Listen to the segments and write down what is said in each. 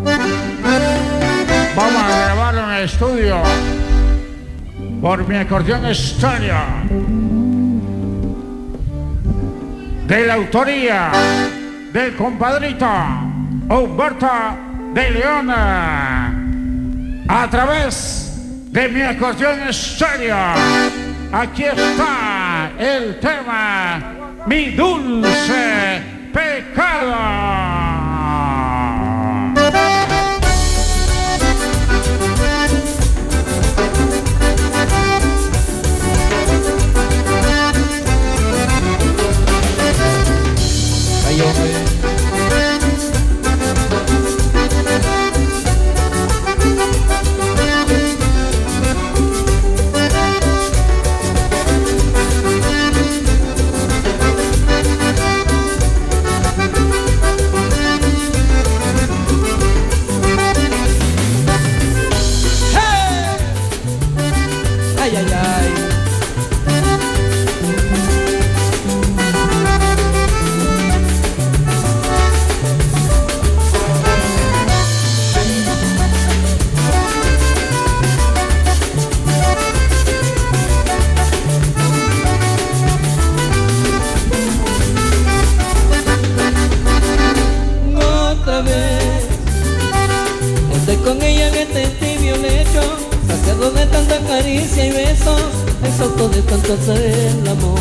Vamos a grabarlo en el estudio por mi acordeón estéreo, de la autoría del compadrito Humberto de Leona, a través de mi acordeón estéreo. Aquí está el tema Mi Dulce Pecado. Con ella en este tibio lecho, saciado de tanta caricia y besos, exhausto de tanto hacer el amor.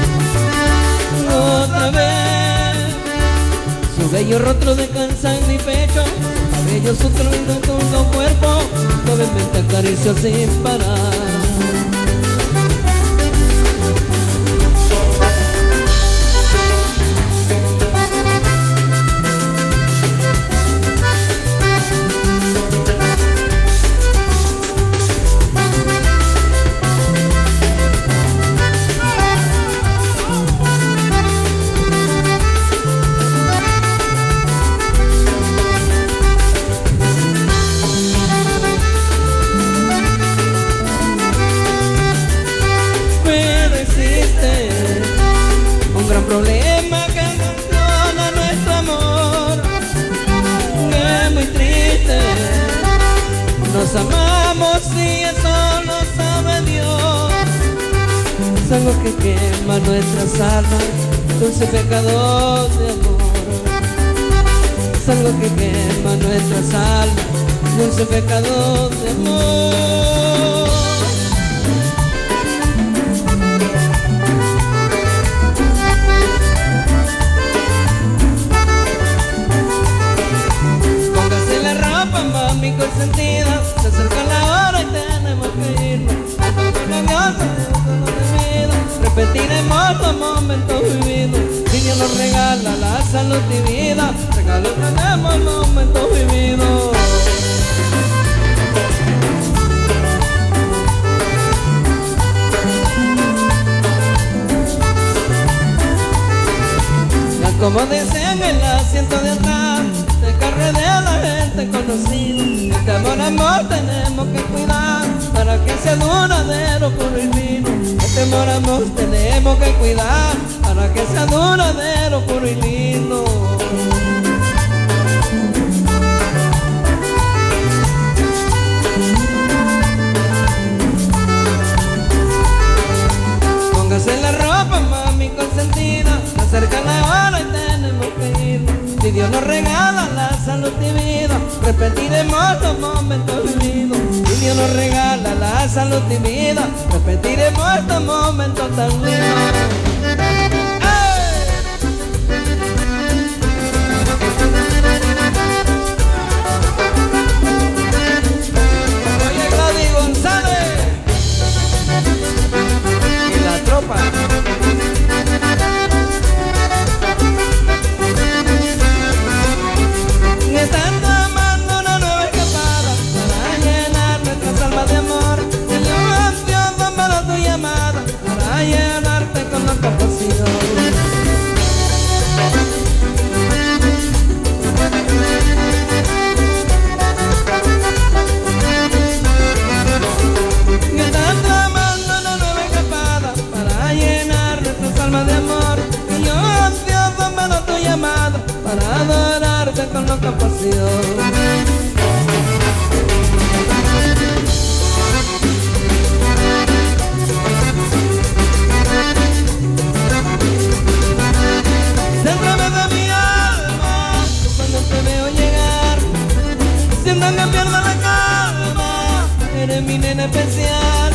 Otra vez, su bello rostro descansa en mi pecho, su cabello sutil en todo cuerpo, suavemente acaricio sin parar. Problema que condiciona nuestro amor, que es muy triste. Nos amamos y eso lo sabe Dios. Es algo que quema nuestras almas, dulce pecado de amor. Es algo que quema nuestras almas, dulce pecado de amor. Mami consentida, se acerca la hora y tenemos que irnos. Repetiremos los momentos vividos. Si Dios nos regala la salud y vida, regalaremos los momentos vividos. Como dicen en el asiento de atrás, de carre de la gente conocida. Este amor tenemos que cuidar para que sea duradero por el vino. Este amor tenemos que cuidar para que sea duradero por el vino. Póngase la ropa, mami consentida, acerca la hora y tenemos que ir. Si Dios nos regala la salud y vida, repetiremos los momentos vividos. Si Dios nos regala la salud y vida, repetiremos estos momentos tan lindos. Oye, Gladys González y la tropa. Están tomando una nueva escapada para llenar nuestras almas de amor. El Dios ansioso para tu llamada, para llenarte con la capacidad. siento que pierdo la calma, eres mi nena especial.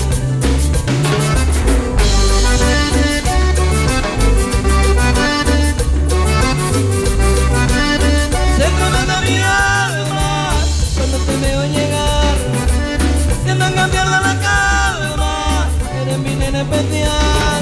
Centro de mi alma, cuando te veo llegar, siento que pierdo la calma, eres mi nena especial.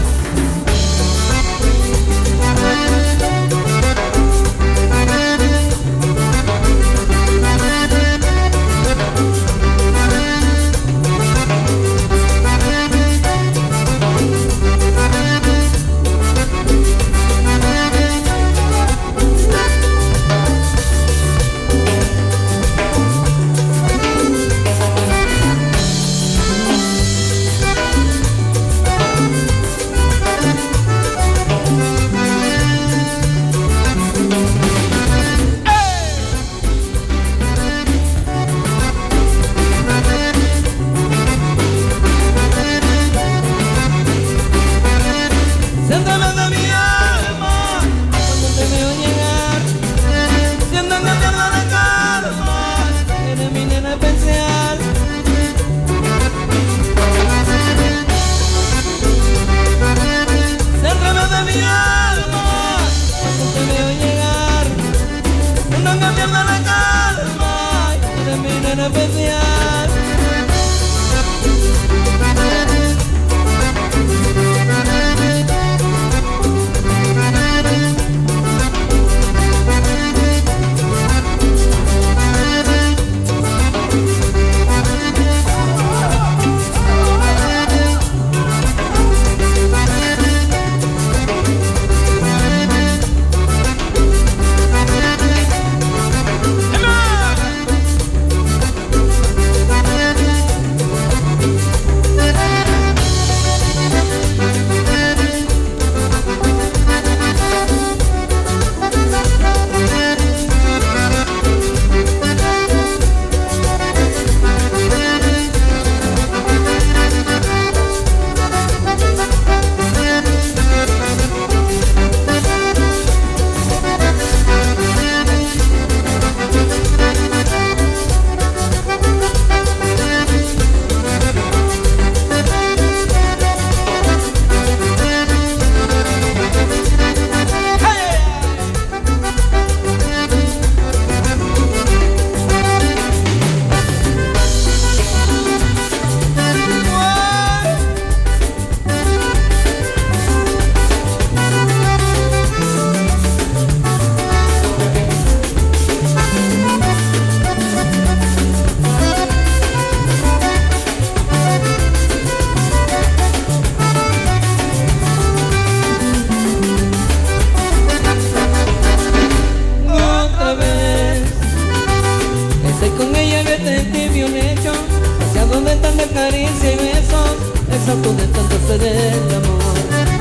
Caricia y besos, exacto de tanto ser el amor.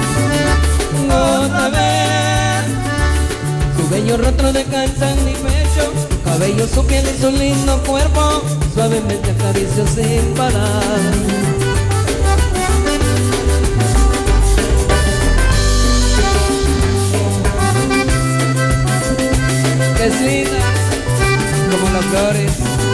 Otra vez, su bello rostro descansa en mi pecho, cabello, su piel y su lindo cuerpo, suavemente acaricio sin parar. Que es linda como las flores.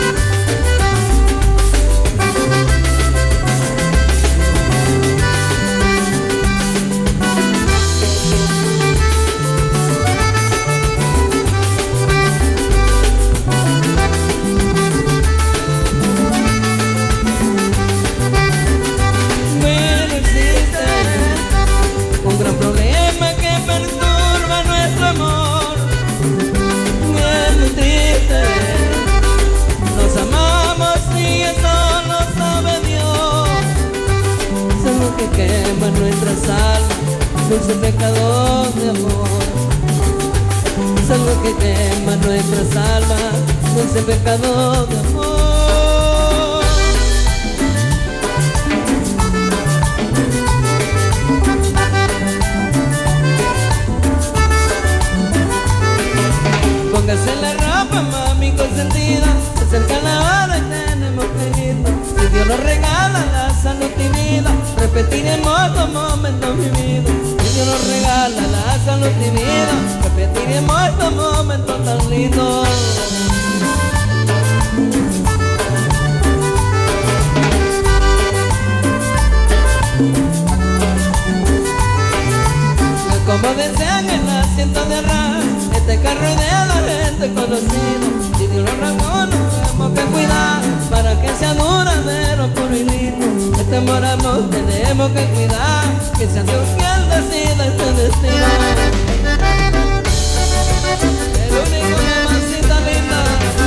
Quema nuestras almas, dulce pecador de amor. Es algo que quema nuestras almas, dulce pecador de amor. Póngase la ropa, mami consentida, se acerca la hora y tenemos que irnos. Si Dios nos regala la salud y vida, repetiremos los momentos vividos. Si Dios nos regala la salud y vida, repetiremos estos momentos tan lindos. tenemos que cuidar, que sea Dios quien decida este destino. El único mamacita linda.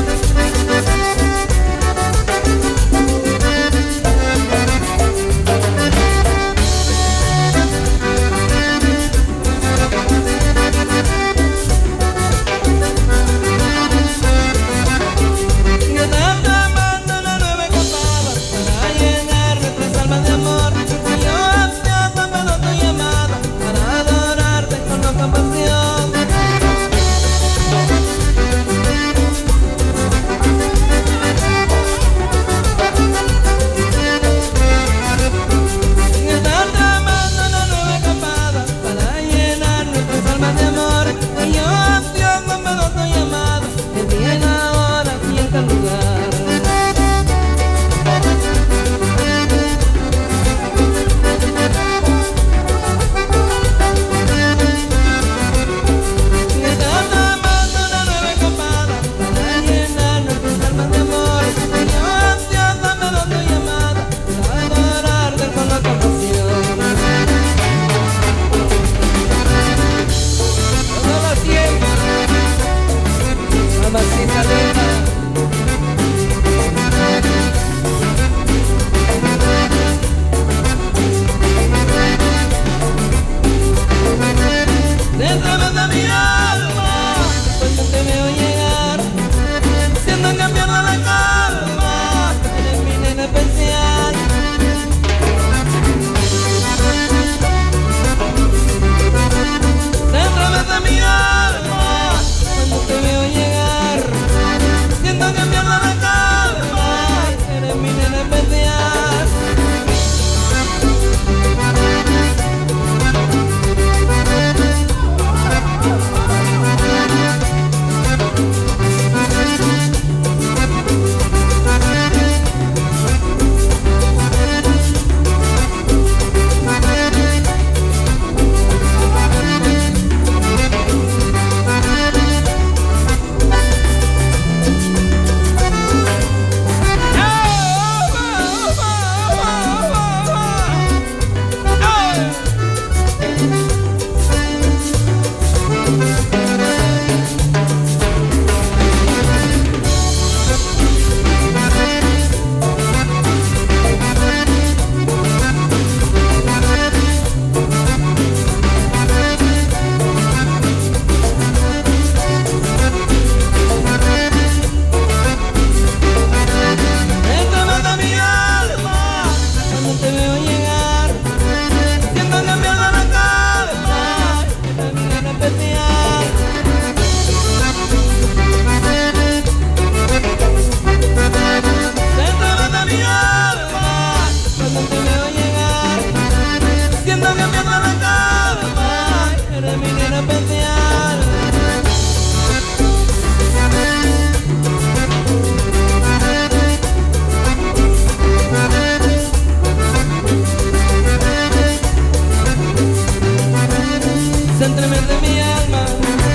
Centramente mi alma,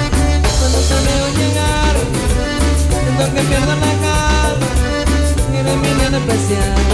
cuando te veo llegar, siento que pierdo la calma, eres mi nena especial.